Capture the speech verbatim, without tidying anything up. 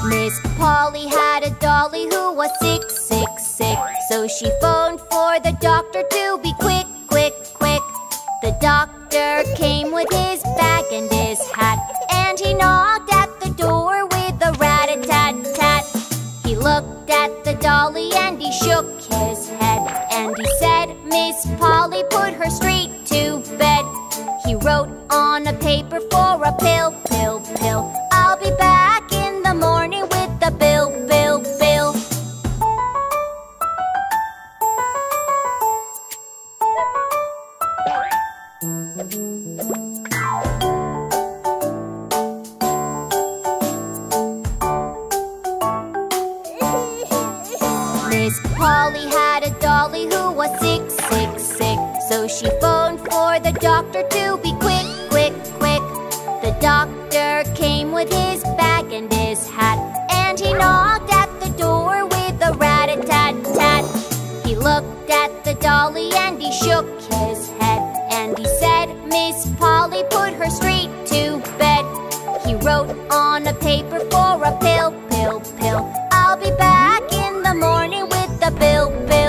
Miss Polly had a dolly who was sick, sick, sick. So she phoned for the doctor to be quick, quick, quick. The doctor came with his bag and his hat, and he knocked at the door with a rat-a-tat-tat. He looked at the dolly and he shook his head, and he said, Miss Polly, put her straight to bed. He wrote on a paper for a pill, pill, pill. I'll be back in the morning with the bill, bill, bill. Miss Polly had a dolly who was sick, sick, sick. So she phoned for the doctor to be quick, quick, quick. The doctor came with his bag and his hat, and he knocked at the door with a rat-a-tat-tat. He looked at the dolly and he shook his head, and he said, Miss Polly, put her straight to bed. He wrote on a paper for a pill, pill, pill. I'll be back in the morning with the bill, bill.